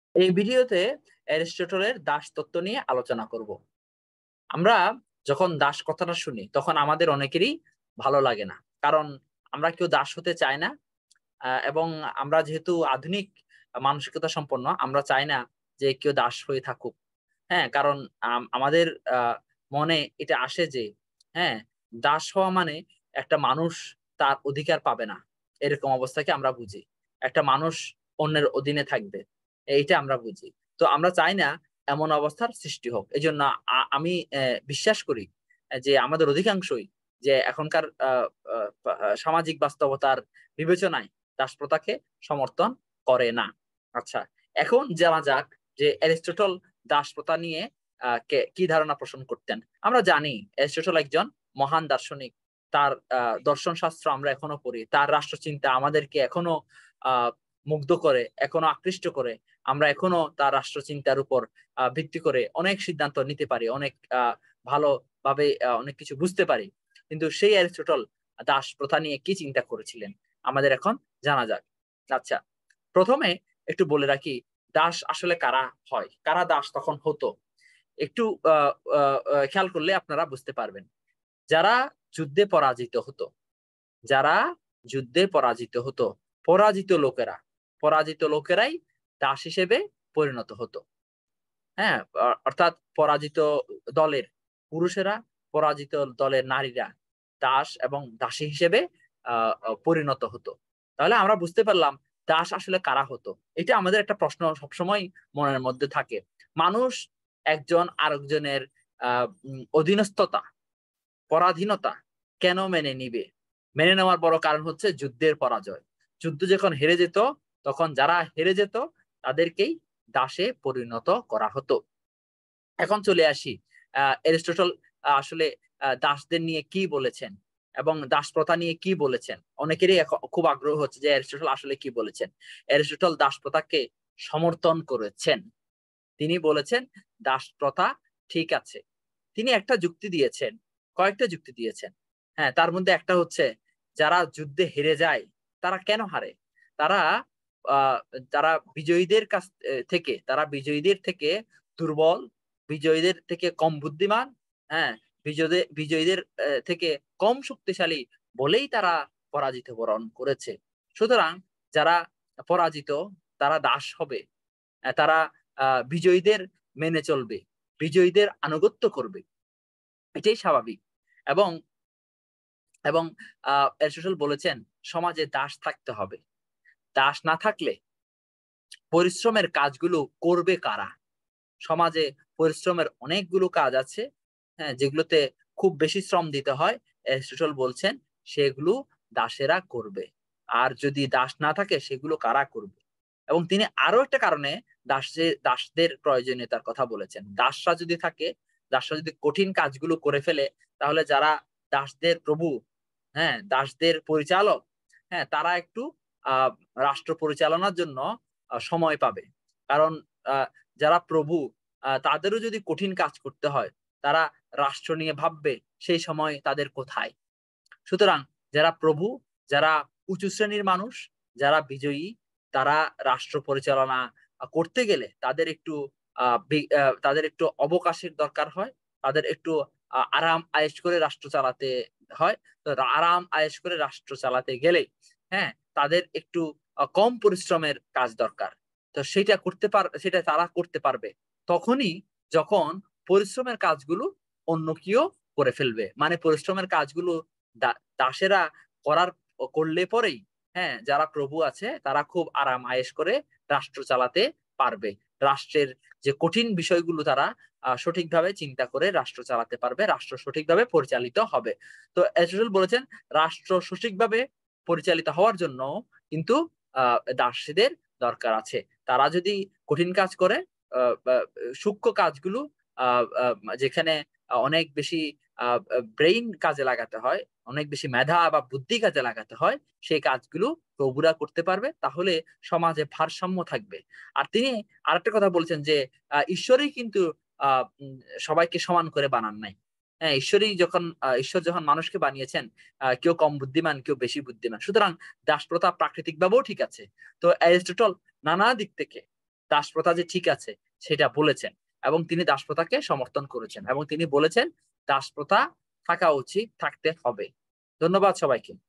এই ভিডিওতে অ্যারিস্টটলের দাস তত্ত্ব নিয়ে আলোচনা করব। আমরা যখন দাস কথাটা শুনি তখন আমাদের অনেকেরই ভালো লাগে না। কারণ আমরা কেউ দাস হতে চাই না। এবং আমরা যেহেতু আধুনিক মানসিকতা সম্পন্ন, আমরা চাই না যে কেউ দাস হয়ে থাকুক। হ্যাঁ? কারণ আমাদের আ মনে এটা আসে যে, হ্যাঁ, দাস হওয়া মানে একটা মানুষ তার অধিকার পাবে না। এরকম অবস্থাকে আমরা বুঝি। একটা মানুষ অন্যের অধীনে থাকবে। এইটা আমরা বুঝি। তো আমরা চাই না এমন অবস্থার সৃষ্টি হোক। এজন্য আমি বিশ্বাস করি যে আমাদের অধিকাংশই যে এখনকার আ আ সামাজিক বাস্তবতার বিবেচনায় দাসপ্রথাকে সমর্থন করে না। আচ্ছা, এখন জানা যাক যে অ্যারিস্টটল দাসপ্রথা নিয়ে কি ধারণা পোষণ করতেন। আমরা জানি অ্যারিস্টটল একজন মহান দার্শনিক। তার দর্শন শাস্ত্র আমরা এখনো পড়ি। তার রাষ্ট্রচিন্তা আমাদেরকে এখনো আ মুগ্ধ করে, এখনো আকৃষ্ট করে। আমরা এখনো তার রাষ্ট্রচিন্তার উপর ভিত্তি করে অনেক সিদ্ধান্ত নিতে পারি। অনেক ভালোভাবে অনেক কিছু বুঝতে পারি। কিন্তু সেই অ্যারিস্টটল দাসপ্রথা নিয়ে কি চিন্তা করেছিলেন? আমাদের এখন জানা যাক। আচ্ছা, ১ম এ একটু বলে রাখি, দাস আসলে কারা হয়? কারা দাস তখন হতো? একটু আ আ আ খেয়াল করলে আপনারা বুঝতে পারবেন। যারা যুদ্ধে পরাজিত হতো, যারা যুদ্ধে পরাজিত হতো, পরাজিত লোকেরাই দাস হিসেবে পরিণত হতো। হ্যাঁ? অর্থাৎ পরাজিত দলের পুরুষেরা, পরাজিত দলের নারীরা দাস এবং দাসী হিসেবে আ আ পরিণত হতো। তাহলে আমরা বুঝতে পারলাম দাস আসলে কারা হতো? এটা আমাদের একটা প্রশ্ন সবসময় মনের মধ্যে থাকে। মানুষ একজন আরেকজনের আ অধীনস্থতা, পরাধীনতা কেন মেনে নিবে? মেনে নেওয়ার বড় কারণ হচ্ছে যুদ্ধের পরাজয়। যুদ্ধ যখন হেরে যেত, তখন যারা হেরে যেত তাদেরকেই দাসে পরিণত করা হতো। এখন চলে আসি এরিস্টটল আসলে দাসদের নিয়ে কি বলেছেন এবং দাসপ্রথা নিয়ে কি বলেছেন? অনেকেরই খুব আগ্রহ হচ্ছে যে এরিস্টটল আসলে কি বলেছেন? এরিস্টটল দাসপ্রথাকে সমর্থন করেছেন। তিনি বলেছেন দাসপ্রথা ঠিক আছে। তিনি একটা যুক্তি দিয়েছেন, কয়েকটা যুক্তি দিয়েছেন। হ্যাঁ, তার মধ্যে একটা হচ্ছে যারা যুদ্ধে হেরে যায় তারা কেন হারে? তারা আ তারা বিজয়ীদের কাছ থেকে তারা বিজয়ীদের থেকে দুর্বল, বিজয়ীদের থেকে কম বুদ্ধিমান, হ্যাঁ? বিজয়ীদের থেকে কম শক্তিশালী বলেই তারা পরাজিত বরণ করেছে। সুতরাং যারা পরাজিত তারা দাস হবে। তারা বিজয়ীদের মেনে চলবে, বিজয়ীদের আনুগত্য করবে। এটাই স্বাভাবিক। এবং এবং এরিস্টটল বলেছেন সমাজে দাস থাকতে হবে। দাস না থাকলে পরিশ্রমের কাজগুলো করবে কারা? সমাজে পরিশ্রমের অনেকগুলো কাজ আছে, হ্যাঁ? যেগুলোতে খুব বেশি শ্রম দিতে হয়। অ্যারিস্টটল বলছেন সেগুলো দাসেরা করবে। আর যদি দাস না থাকে সেগুলো কারা করবে? এবং তিনি আরো একটা কারণে দাসদের প্রয়োজনীয়তার কথা বলেছেন। দাসরা যদি কঠিন কাজগুলো করে ফেলে, তাহলে যারা দাসদের প্রভু, হ্যাঁ? দাসদের পরিচালক, হ্যাঁ? তারা একটু আ রাষ্ট্র পরিচালনার জন্য সময় পাবে। কারণ আ যারা প্রভু তাদেরও যদি কঠিন কাজ করতে হয়, তারা রাষ্ট্র নিয়ে ভাববে সেই সময় তাদের কোথায়? সুতরাং যারা প্রভু, যারা উঁচু শ্রেণীর মানুষ, যারা বিজয়ী, তারা রাষ্ট্র পরিচালনা করতে গেলে তাদের একটু অবকাশের দরকার হয়। তাদের একটু আরাম আয়েশ করে রাষ্ট্র চালাতে হয়। তো আরাম আয়েশ করে রাষ্ট্র চালাতে গেলে, হ্যাঁ? তাদের একটু কম পরিশ্রমের কাজ দরকার। তো সেটা তারা করতে পারবে। তখনই যখন পরিশ্রমের কাজগুলো অন্য কেউ করে ফেলবে। মানে পরিশ্রমের কাজগুলো দা দাসেরা করার করলে পরেই, হ্যাঁ, যারা প্রভু আছে তারা খুব আরাম আয়েশ করে রাষ্ট্র চালাতে পারবে। রাষ্ট্রের যে কঠিন বিষয়গুলো তারা সঠিকভাবে চিন্তা করে রাষ্ট্র চালাতে পারবে। রাষ্ট্র সঠিকভাবে পরিচালিত হবে। তো এরিস্টটল বলেছেন রাষ্ট্র সঠিকভাবে পরিচালিত হওয়ার জন্য কিন্তু আ দাসীদের দরকার আছে। তারা যদি কঠিন কাজ করে, আ বা সূক্ষ্ম কাজগুলো আ আ যেখানে অনেক বেশি আ আ ব্রেইন কাজে লাগাতে হয়, অনেক বেশি মেধা বা বুদ্ধি কাজে লাগাতে হয়, সেই কাজগুলো প্রভুরা করতে পারবে। তাহলে সমাজে ভারসাম্য থাকবে। আর তিনি আরেকটা কথা বলেছেন যে, ঈশ্বরই কিন্তু আ উম সবাইকে সমান করে বানান নাই। হ্যাঁ, ঈশ্বর যখন মানুষকে বানিয়েছেন, কেউ কম বুদ্ধিমান, কেউ বেশি বুদ্ধিমান। সুতরাং দাসপ্রথা প্রাকৃতিকভাবেও ঠিক আছে। তো অ্যারিস্টটল নানা দিক থেকে দাসপ্রথা যে ঠিক আছে সেটা বলেছেন এবং তিনি দাসপ্রথাকে সমর্থন করেছেন এবং তিনি বলেছেন দাসপ্রথা থাকা উচিত, থাকতে হবে। ধন্যবাদ সবাইকে।